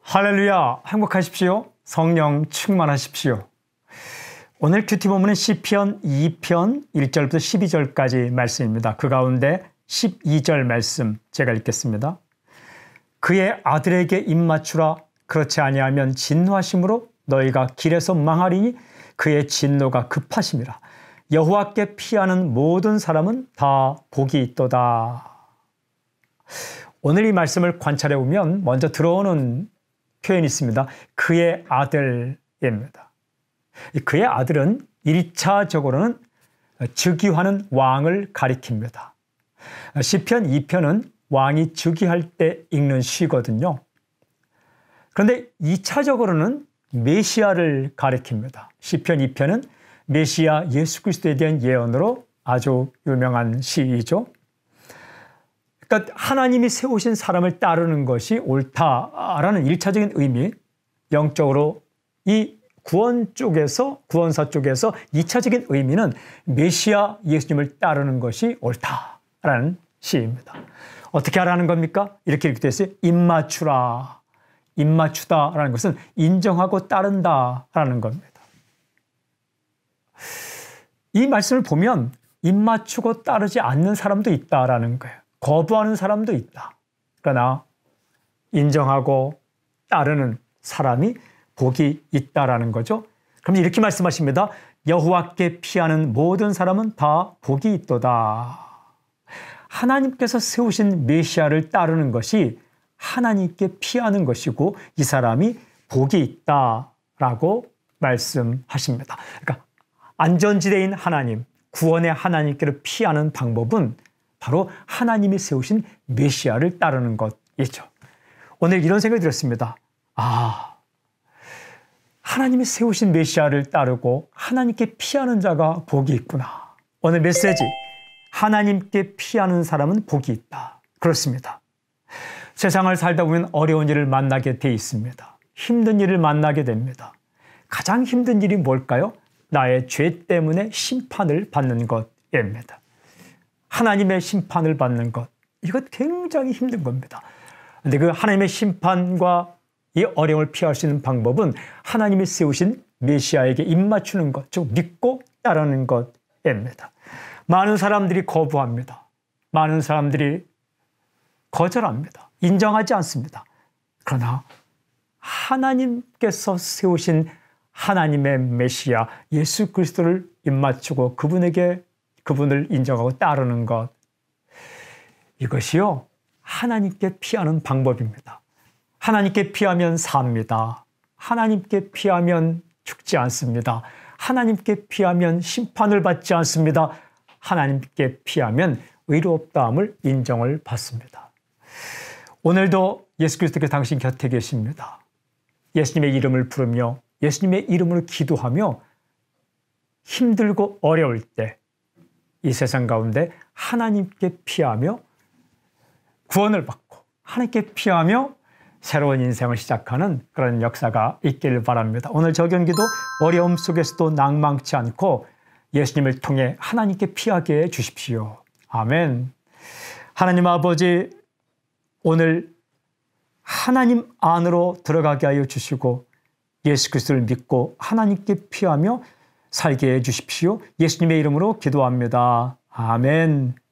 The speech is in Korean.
할렐루야, 행복하십시오. 성령 충만하십시오. 오늘 큐티 본문은 시편 2편 1절부터 12절까지 말씀입니다. 그 가운데 12절 말씀 제가 읽겠습니다. 그의 아들에게 입맞추라. 그렇지 아니하면 진노하심으로 너희가 길에서 망하리니 그의 진노가 급하심이라. 여호와께 피하는 모든 사람은 다 복이 있도다. 오늘 이 말씀을 관찰해 보면 먼저 들어오는 표현이 있습니다. 그의 아들입니다. 그의 아들은 1차적으로는 즉위하는 왕을 가리킵니다. 시편 2편은 왕이 즉위할 때 읽는 시거든요. 그런데 2차적으로는 메시아를 가리킵니다. 시편 2편은 메시아 예수 그리스도에 대한 예언으로 아주 유명한 시이죠. 그러니까 하나님이 세우신 사람을 따르는 것이 옳다라는 1차적인 의미, 영적으로 이 구원사 쪽에서 2차적인 의미는 메시아 예수님을 따르는 것이 옳다라는 시입니다. 어떻게 하라는 겁니까? 이렇게 되어 있어요. 입맞추라. 입맞추다라는 것은 인정하고 따른다라는 겁니다. 이 말씀을 보면 입맞추고 따르지 않는 사람도 있다라는 거예요. 거부하는 사람도 있다. 그러나 인정하고 따르는 사람이 복이 있다라는 거죠. 그럼 이렇게 말씀하십니다. 여호와께 피하는 모든 사람은 다 복이 있도다. 하나님께서 세우신 메시아를 따르는 것이 하나님께 피하는 것이고 이 사람이 복이 있다라고 말씀하십니다. 그러니까 안전지대인 하나님, 구원의 하나님께로 피하는 방법은 바로 하나님이 세우신 메시아를 따르는 것이죠. 오늘 이런 생각이 들었습니다. 하나님이 세우신 메시아를 따르고 하나님께 피하는 자가 복이 있구나. 오늘 메시지, 하나님께 피하는 사람은 복이 있다. 그렇습니다. 세상을 살다 보면 어려운 일을 만나게 돼 있습니다. 힘든 일을 만나게 됩니다. 가장 힘든 일이 뭘까요? 나의 죄 때문에 심판을 받는 것입니다. 하나님의 심판을 받는 것, 이것 굉장히 힘든 겁니다. 그런데 그 하나님의 심판과 이 어려움을 피할 수 있는 방법은 하나님이 세우신 메시아에게 입맞추는 것, 즉 믿고 따르는 것입니다. 많은 사람들이 거부합니다. 많은 사람들이 거절합니다. 인정하지 않습니다. 그러나 하나님께서 세우신 하나님의 메시아 예수 그리스도를 입맞추고 그분을 인정하고 따르는 것, 이것이요 하나님께 피하는 방법입니다. 하나님께 피하면 삽니다. 하나님께 피하면 죽지 않습니다. 하나님께 피하면 심판을 받지 않습니다. 하나님께 피하면 의롭다함을 인정을 받습니다. 오늘도 예수 그리스도께서 당신 곁에 계십니다. 예수님의 이름을 부르며 예수님의 이름으로 기도하며 힘들고 어려울 때 이 세상 가운데 하나님께 피하며 구원을 받고 하나님께 피하며 새로운 인생을 시작하는 그런 역사가 있기를 바랍니다. 오늘 저경기도 어려움 속에서도 낭망치 않고 예수님을 통해 하나님께 피하게 해 주십시오. 아멘. 하나님 아버지, 오늘 하나님 안으로 들어가게 하여 주시고 예수 그리스도를 믿고 하나님께 피하며 살게 해 주십시오. 예수님의 이름으로 기도합니다. 아멘.